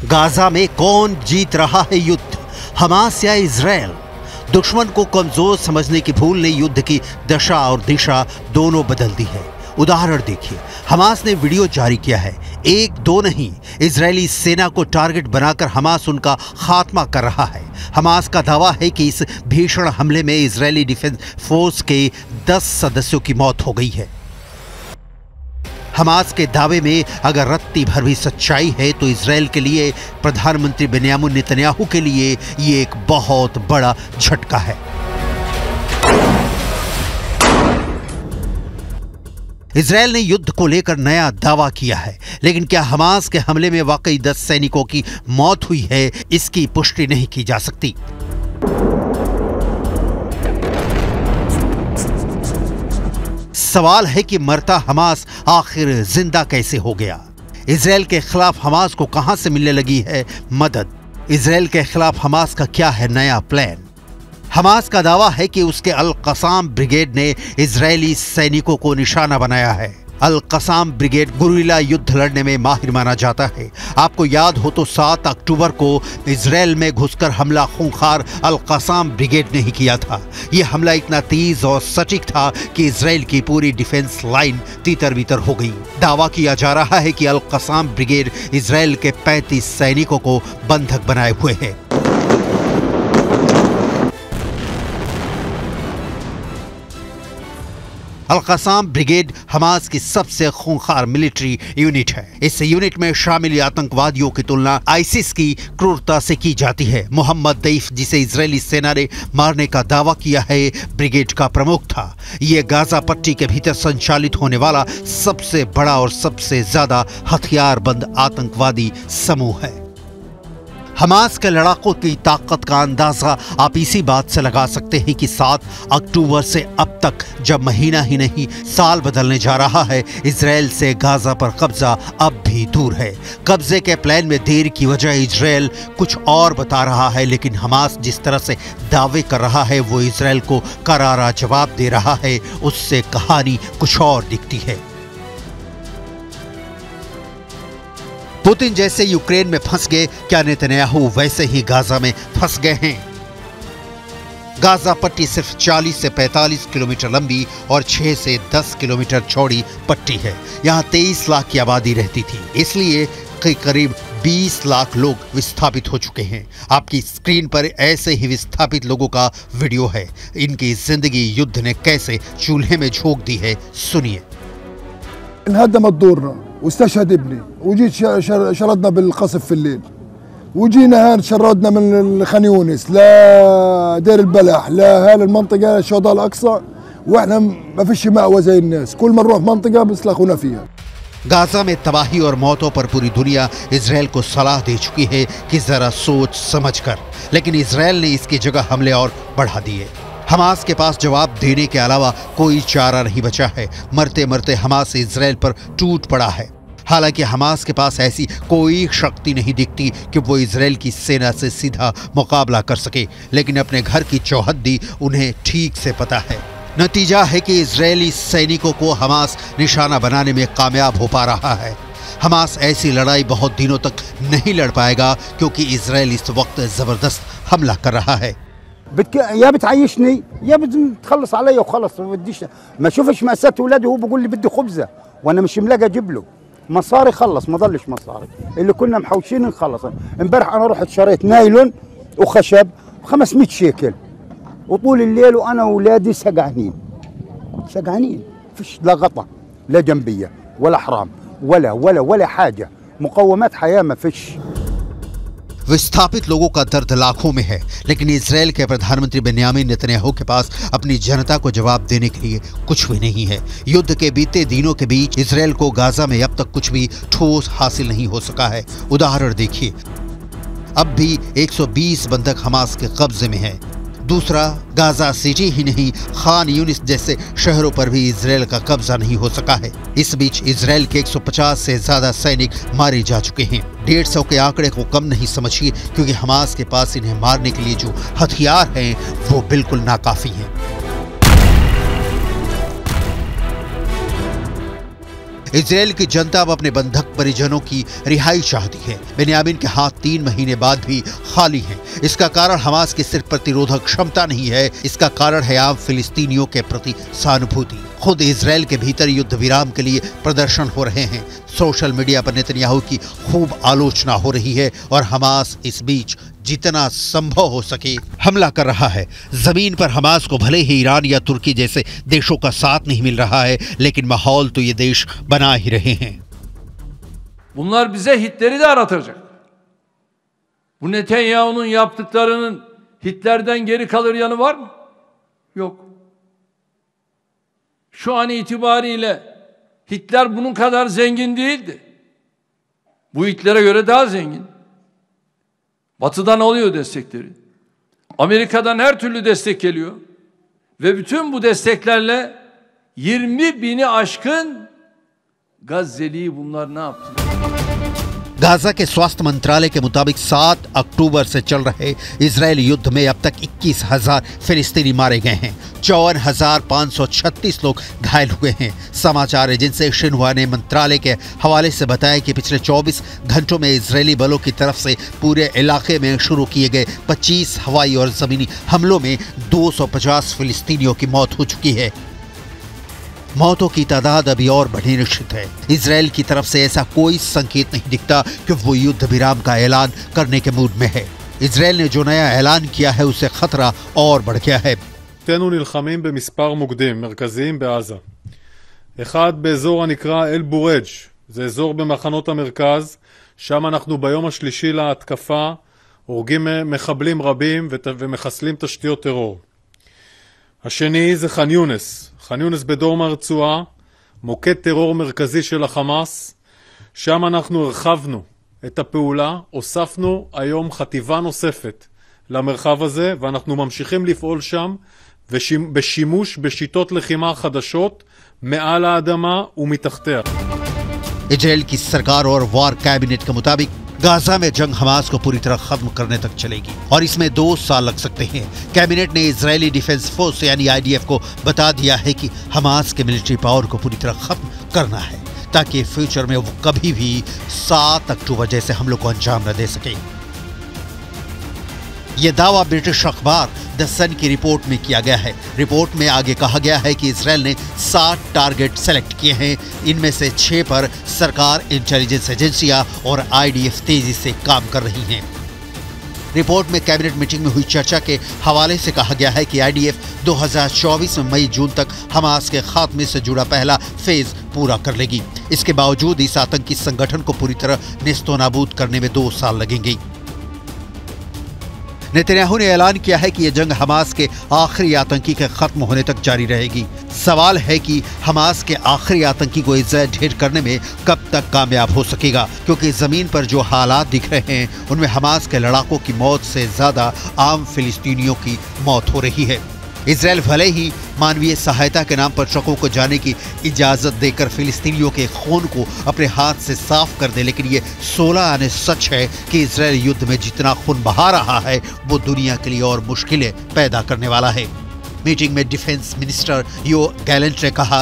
Gaza में कौन जीत रहा है युद्ध, हमास या इजराइल? दुश्मन को कमजोर समझने की भूल ने युद्ध की दशा और दिशा दोनों बदल दी है। उदाहरण देखिए, हमास ने वीडियो जारी किया है, एक दो नहीं, इजरायली सेना को टारगेट बनाकर हमास उनका खात्मा कर रहा है। हमास का दावा है कि इस भीषण हमले में इजरायली डिफेंस फोर्स के 10 सदस्यों की मौत हो गई है। हमास के दावे में अगर रत्ती भर भी सच्चाई है तो इजराइल के लिए, प्रधानमंत्री बेन्यामिन नेतन्याहू के लिए ये एक बहुत बड़ा झटका है। इजराइल ने युद्ध को लेकर नया दावा किया है, लेकिन क्या हमास के हमले में वाकई 10 सैनिकों की मौत हुई है, इसकी पुष्टि नहीं की जा सकती। सवाल है कि मरता हमास आखिर जिंदा कैसे हो गया? इजराइल के खिलाफ हमास को कहां से मिलने लगी है मदद? इजराइल के खिलाफ हमास का क्या है नया प्लान? हमास का दावा है कि उसके अल कसाम ब्रिगेड ने इजरायली सैनिकों को निशाना बनाया है। अल कसाम ब्रिगेड गुरिल्ला युद्ध लड़ने में माहिर माना जाता है। आपको याद हो तो 7 अक्टूबर को इजराइल में घुसकर हमला खूंखार अल कसाम ब्रिगेड ने ही किया था। यह हमला इतना तेज और सटीक था कि इजराइल की पूरी डिफेंस लाइन तीतर बीतर हो गई। दावा किया जा रहा है कि अल कसाम ब्रिगेड इजराइल के 35 सैनिकों को बंधक बनाए हुए है। अल कसाम ब्रिगेड हमास की सबसे खूंखार मिलिट्री यूनिट है। इस यूनिट में शामिल आतंकवादियों की तुलना आईसिस की क्रूरता से की जाती है। मोहम्मद दैफ, जिसे इजरायली सेना ने मारने का दावा किया है, ब्रिगेड का प्रमुख था। यह गाजा पट्टी के भीतर संचालित होने वाला सबसे बड़ा और सबसे ज्यादा हथियारबंद आतंकवादी समूह है। हमास के लड़ाकों की ताकत का अंदाजा आप इसी बात से लगा सकते हैं कि 7 अक्टूबर से अब तक, जब महीना ही नहीं साल बदलने जा रहा है, इजराइल से गाजा पर कब्जा अब भी दूर है। कब्जे के प्लान में देर की वजह इजराइल कुछ और बता रहा है, लेकिन हमास जिस तरह से दावे कर रहा है वो इजराइल को करारा जवाब दे रहा है, उससे कहानी कुछ और दिखती है। पुतिन जैसे यूक्रेन में फंस गए, क्या नेतन्याहू वैसे ही गाजा में फंस गए हैं? गाजा पट्टी सिर्फ 40 से 45 किलोमीटर लंबी और 6 से 10 किलोमीटर चौड़ी पट्टी है। यहाँ 23 लाख की आबादी रहती थी, इसलिए करीब 20 लाख लोग विस्थापित हो चुके हैं। आपकी स्क्रीन पर ऐसे ही विस्थापित लोगों का वीडियो है। इनकी जिंदगी युद्ध ने कैसे चूल्हे में झोंक दी है, सुनिए। واستشهد ابني وجيت شردنا بالقصف في الليل وجينا هان شردنا من خان يونس لا دير البلح لا هال المنطقه الشهداء الاقصى واحنا ما فيش مأوى زي الناس كل ما نروح منطقه بيسلخونا فيها। गाजा में तबाही और मौतों पर पूरी दुनिया इजराइल को सलाह दे चुकी है कि जरा सोच समझ कर, लेकिन इजराइल ने इसकी जगह हमले और बढ़ा दिए। हमास के पास जवाब देने के अलावा कोई चारा नहीं बचा है। मरते मरते हमास इजराइल पर टूट पड़ा है। हालांकि हमास के पास ऐसी कोई शक्ति नहीं दिखती कि वो इजराइल की सेना से सीधा मुकाबला कर सके, लेकिन अपने घर की चौहद्दी उन्हें ठीक से पता है। नतीजा है कि इजरायली सैनिकों को हमास निशाना बनाने में कामयाब हो पा रहा है। हमास ऐसी लड़ाई बहुत दिनों तक नहीं लड़ पाएगा, क्योंकि इजराइल इस वक्त जबरदस्त हमला कर रहा है। يا بتعيشني يا بتخلص عليا وخلص، ما بديش ما اشوفش مأساة ولادي وهو بيقول لي بدي خبزه وانا مش ملاقي اجيب له مصاري. خلص ما ضلش مصاري، اللي كنا محوشين نخلص. امبارح انا رحت شريت نايلون وخشب ب 500 شيكل وطول الليل وانا واولادي سقعانين فيش لا غطا لا جنبيه ولا حرام ولا حاجه، مقومات حياه ما فيش। विस्थापित लोगों का दर्द लाखों में है, लेकिन इजराइल के प्रधानमंत्री बेन्यामिन नेतन्याहू के पास अपनी जनता को जवाब देने के लिए कुछ भी नहीं है। युद्ध के बीते दिनों के बीच इजराइल को गाजा में अब तक कुछ भी ठोस हासिल नहीं हो सका है। उदाहरण देखिए, अब भी 120 बंधक हमास के कब्जे में हैं। दूसरा, गाजा सिटी ही नहीं, खान यूनिस जैसे शहरों पर भी इजराइल का कब्जा नहीं हो सका है। इस बीच इजराइल के 150 से ज्यादा सैनिक मारे जा चुके हैं। 150 के आंकड़े को कम नहीं समझिए, क्योंकि हमास के पास इन्हें मारने के लिए जो हथियार हैं वो बिल्कुल नाकाफी हैं। इजराइल की जनता अब अपने बंधक परिजनों की रिहाई चाहती है। बेन्यामीन के हाथ 3 महीने बाद भी खाली हैं। इसका कारण हमास की सिर्फ प्रतिरोधक क्षमता नहीं है, इसका कारण है आम फिलिस्तीनियों के प्रति सहानुभूति। खुद इजराइल के भीतर युद्ध विराम के लिए प्रदर्शन हो रहे हैं। सोशल मीडिया पर नेतन्याहू की खूब आलोचना हो रही है और हमास इस बीच जितना संभव हो सके हमला कर रहा है। जमीन पर हमास को भले ही ईरान या तुर्की जैसे देशों का साथ नहीं मिल रहा है, लेकिन माहौल तो ये देश बना ही रहे हैं। Bunlar bize Hitler'i de aratacak. Bu Netanyahu'nun yaptıklarının Hitler'den geri kalır yanı var mı? Yok. Şu an itibariyle Hitler bunun kadar zengin değildi. Bu Hitler'e göre daha zengin. Batı'dan alıyor destekleri. Amerika'dan her türlü destek geliyor. Ve bütün bu desteklerle 20.000'i aşkın Gazze'liyi bunlar ne yaptılar? Gaza के स्वास्थ्य मंत्रालय के मुताबिक 7 अक्टूबर से चल रहे Israeli युद्ध में अब तक 21,000 फिलिस्तीनी मारे गए हैं। 54,536 लोग घायल हुए हैं। समाचार एजेंसी शिन्हुआ ने मंत्रालय के हवाले से बताया कि पिछले 24 घंटों में इजरायली बलों की तरफ से पूरे इलाके में शुरू किए गए 25 हवाई और जमीनी हमलों में 250 फिलिस्तीनियों की मौत हो चुकी है। मौतों की तादाद अभी और बढ़ी निश्चित है। इजराइल की तरफ से ऐसा कोई संकेत नहीं दिखता कि वो युद्ध विराम का ऐलान करने के मूड में है। इजराइल ने जो नया ऐलान किया है उससे खतरा और बढ़ गया है। אנו נלחמים במספר מוקדים מרכזיים בעזה. אחד באזור הנקרא אל בורג', זה אזור במחנות המרכז, שם אנחנו ביום השלישי להתקפה הורגים מחבלים רבים ומחסלים תשתיות טרור. השני זה ח'אן יונס. ח'אן יונס בדרום הרצועה, מוקד טרור מרכזי של החמאס, שם אנחנו הרחבנו את הפעולה, הוספנו היום חטיבה נוספת למרחב הזה, ואנחנו ממשיכים לפעול שם בשימוש בשיטות לחימה חדשות מעל האדמה ומתחתיה. इजराइल की सरकार और वॉर कैबिनेट के मुताबिक गाजा में जंग हमास को पूरी तरह खत्म करने तक चलेगी और इसमें 2 साल लग सकते हैं। कैबिनेट ने इजरायली डिफेंस फोर्स यानी आईडीएफ को बता दिया है कि हमास के मिलिट्री पावर को पूरी तरह खत्म करना है ताकि फ्यूचर में वो कभी भी 7 अक्टूबर जैसे हमलों को अंजाम न दे सके। यह दावा ब्रिटिश अखबार द सन की रिपोर्ट में किया गया है। रिपोर्ट में आगे कहा गया है कि इजराइल ने 7 टारगेट सेलेक्ट किए हैं। इनमें से 6 पर सरकार, इंटेलिजेंस एजेंसियां और आईडीएफ तेजी से काम कर रही हैं। रिपोर्ट में कैबिनेट मीटिंग में हुई चर्चा के हवाले से कहा गया है कि आईडीएफ 2024 में मई-जून तक हमास के खात्मे से जुड़ा पहला फेज पूरा कर लेगी। इसके बावजूद इस आतंकी संगठन को पूरी तरह नेस्तनाबूद करने में 2 साल लगेंगे। नेतन्याहू ने ऐलान किया है कि यह जंग हमास के आखिरी आतंकी के खत्म होने तक जारी रहेगी। सवाल है कि हमास के आखिरी आतंकी को इजराइल ढेर करने में कब तक कामयाब हो सकेगा, क्योंकि जमीन पर जो हालात दिख रहे हैं उनमें हमास के लड़ाकों की मौत से ज्यादा आम फिलिस्तीनियों की मौत हो रही है। इजराइल भले ही मानवीय सहायता के नाम पर ट्रकों को जाने की इजाजत देकर फिलिस्तीनियों के खून को अपने हाथ से साफ कर दे, लेकिन ये 16 आने सच है कि इजराइल युद्ध में जितना खून बहा रहा है वो दुनिया के लिए और मुश्किलें पैदा करने वाला है। मीटिंग में डिफेंस मिनिस्टर यो गैलेंट ने कहा,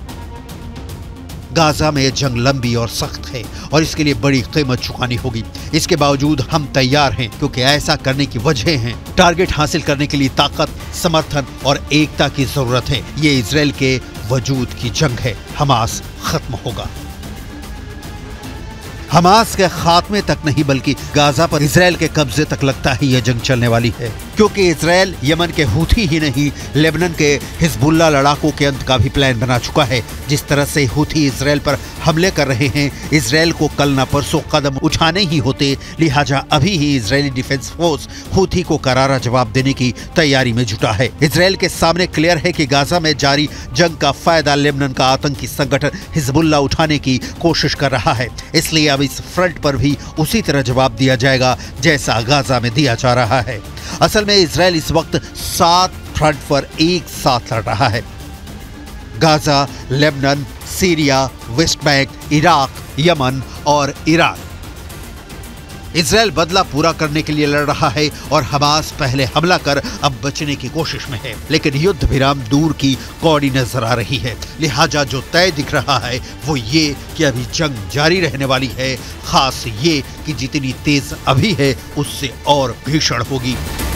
गाजा में जंग लंबी और सख्त है और इसके लिए बड़ी कीमत चुकानी होगी। इसके बावजूद हम तैयार हैं, क्योंकि ऐसा करने की वजह हैं। टारगेट हासिल करने के लिए ताकत, समर्थन और एकता की जरूरत है। ये इजराइल के वजूद की जंग है। हमास खत्म होगा। हमास के खात्मे तक नहीं बल्कि गाजा पर इजराइल के कब्जे तक लगता है यह जंग चलने वाली है, क्योंकि इजराइल यमन के हूथी ही नहीं लेबनान के हिजबुल्लाह लड़ाकों के अंत का भी प्लान बना चुका है। जिस तरह से हूथी इजराइल पर हमले कर रहे हैं, इजराइल को कल न परसों कदम उठाने ही होते। लिहाजा अभी ही इजरायली डिफेंस फोर्स हूथी को करारा जवाब देने की तैयारी में जुटा है। इजराइल के सामने क्लियर है कि गाजा में जारी जंग का फायदा लेबनान का आतंकी संगठन हिजबुल्लाह उठाने की कोशिश कर रहा है। इसलिए अब इस फ्रंट पर भी उसी तरह जवाब दिया जाएगा जैसा गाजा में दिया जा रहा है। असल में इजराइल इस वक्त 7 फ्रंट पर एक साथ लड़ रहा है। Gaza, Lebanon, Syria, West Bank, Iraq, Yemen और ईरान। इजराइल बदला पूरा करने के लिए लड़ रहा है और हमास पहले हमला कर अब बचने की कोशिश में है, लेकिन युद्ध विराम दूर की कौड़ी नजर आ रही है। लिहाजा जो तय दिख रहा है वो ये कि अभी जंग जारी रहने वाली है, खास ये कि जितनी तेज अभी है उससे और भीषण होगी।